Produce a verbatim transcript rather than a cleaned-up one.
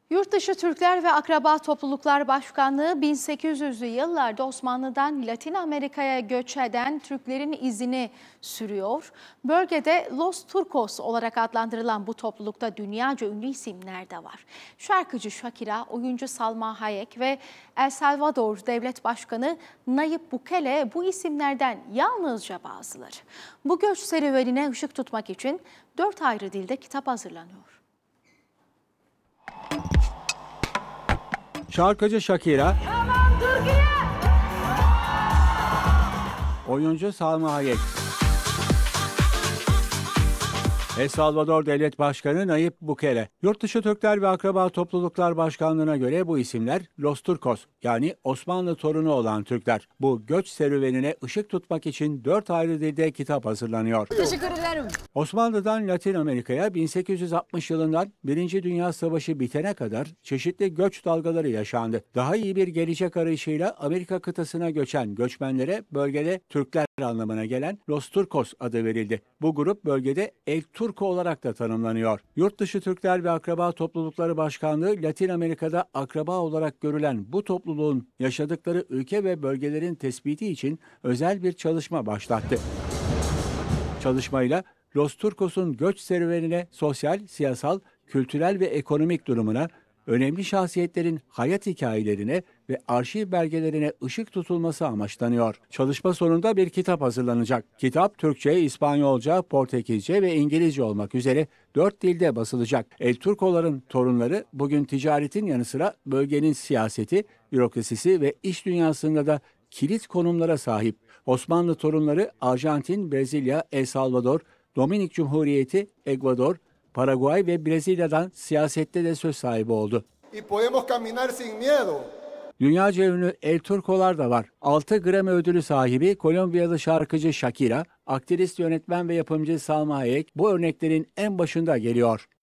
Yurtdışı Türkler ve Akraba Topluluklar Başkanlığı bin sekiz yüzlü yıllarda Osmanlı'dan Latin Amerika'ya göç eden Türklerin izini sürüyor. Bölgede Los Turcos olarak adlandırılan bu toplulukta dünyaca ünlü isimler de var. Şarkıcı Shakira, oyuncu Salma Hayek ve El Salvador Devlet Başkanı Nayib Bukele bu isimlerden yalnızca bazıları. Bu göç serüvenine ışık tutmak için dört ayrı dilde kitap hazırlanıyor. Şarkıcı Shakira, oyuncu Salma Hayek, El Salvador Devlet Başkanı Nayib Bukele. Yurtdışı Türkler ve Akraba Topluluklar Başkanlığı'na göre bu isimler Los Turcos, yani Osmanlı torunu olan Türkler. Bu göç serüvenine ışık tutmak için dört ayrı dilde kitap hazırlanıyor. Teşekkür ederim. Osmanlı'dan Latin Amerika'ya bin sekiz yüz altmış yılından Birinci Dünya Savaşı bitene kadar çeşitli göç dalgaları yaşandı. Daha iyi bir gelecek arayışıyla Amerika kıtasına göçen göçmenlere bölgede Türkler anlamına gelen Los Turcos adı verildi. Bu grup bölgede El Turco olarak da tanımlanıyor. Yurtdışı Türkler ve Akraba Toplulukları Başkanlığı, Latin Amerika'da akraba olarak görülen bu topluluğun yaşadıkları ülke ve bölgelerin tespiti için özel bir çalışma başlattı. Çalışmayla Los Turcos'un göç serüvenine, sosyal, siyasal, kültürel ve ekonomik durumuna, önemli şahsiyetlerin hayat hikayelerine ve arşiv belgelerine ışık tutulması amaçlanıyor. Çalışma sonunda bir kitap hazırlanacak. Kitap Türkçe, İspanyolca, Portekizce ve İngilizce olmak üzere dört dilde basılacak. El Turcoların torunları bugün ticaretin yanı sıra bölgenin siyaseti, bürokrasisi ve iş dünyasında da kilit konumlara sahip. Osmanlı torunları Arjantin, Brezilya, El Salvador, Dominik Cumhuriyeti, Ekvador, Paraguay ve Brezilya'dan siyasette de söz sahibi oldu. Dünyaca ünlü El Turcolar da var. altı Grammy ödülü sahibi Kolombiyalı şarkıcı Shakira, aktrist, yönetmen ve yapımcı Salma Hayek bu örneklerin en başında geliyor.